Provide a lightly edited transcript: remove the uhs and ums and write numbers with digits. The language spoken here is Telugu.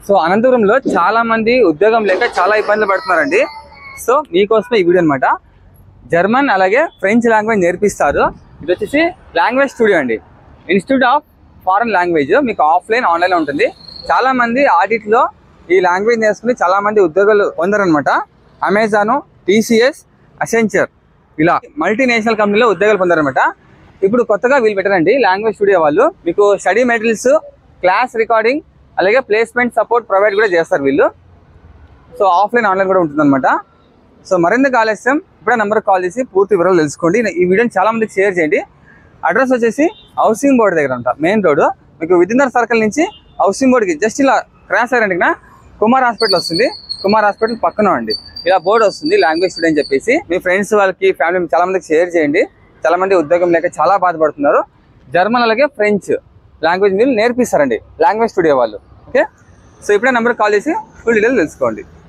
సో అనంతపురంలో చాలా మంది ఉద్యోగం లేక చాలా ఇబ్బందులు పడుతున్నారండి. సో మీకోసమే ఈ వీడియో అనమాట. జర్మన్ అలాగే ఫ్రెంచ్ లాంగ్వేజ్ నేర్పిస్తారు. ఇది వచ్చేసి లాంగ్వేజ్ స్టూడియో అండి, ఇన్స్టిట్యూట్ ఆఫ్ ఫారెన్ లాంగ్వేజ్. మీకు ఆఫ్లైన్ ఆన్లైన్లో ఉంటుంది. చాలా మంది ఆడిట్లో ఈ లాంగ్వేజ్ నేర్చుకుని చాలా మంది ఉద్యోగాలు పొందారనమాట. అమెజాన్, TCS, అసెంచర్ ఇలా మల్టీనేషనల్ కంపెనీలో ఉద్యోగాలు పొందారనమాట. ఇప్పుడు కొత్తగా వీళ్ళు పెట్టారండి లాంగ్వేజ్ స్టూడియో వాళ్ళు. మీకు స్టడీ మెటీరియల్స్, క్లాస్ రికార్డింగ్ అలాగే ప్లేస్మెంట్ సపోర్ట్ ప్రొవైడ్ కూడా చేస్తారు వీళ్ళు. సో ఆఫ్లైన్ ఆన్లైన్ కూడా ఉంటుందన్నమాట. సో మరింత ఆలస్యం ఇప్పుడే నెంబర్కి కాల్ చేసి పూర్తి వివరాలు తెలుసుకోండి. ఈ వీడియోని చాలా మందికి షేర్ చేయండి. అడ్రస్ వచ్చేసి హౌసింగ్ బోర్డు దగ్గర ఉంటా, మెయిన్ రోడ్. మీకు విద్యున్నర్ సర్కిల్ నుంచి హౌసింగ్ బోర్డుకి జస్ట్ ఇలా క్రాస్ అయ్యారంటే కుమార్ హాస్పిటల్ వస్తుంది. కుమార్ హాస్పిటల్ పక్కన అండి ఇలా బోర్డు వస్తుంది లాంగ్వేజ్ స్టూడియో అని చెప్పేసి. మీ ఫ్రెండ్స్ వాళ్ళకి ఫ్యామిలీ చాలా మందికి షేర్ చేయండి. చాలా మంది ఉద్యోగం లేక చాలా బాధపడుతున్నారు. జర్మన్ అలాగే ఫ్రెంచ్ లాంగ్వేజ్ మీరు నేర్పిస్తారండి లాంగ్వేజ్ స్టూడియో వాళ్ళు. ఓకే, సో ఇప్పుడే నెంబర్కి కాల్ చేసి ఫుల్ డీటెయిల్స్ తెలుసుకోండి.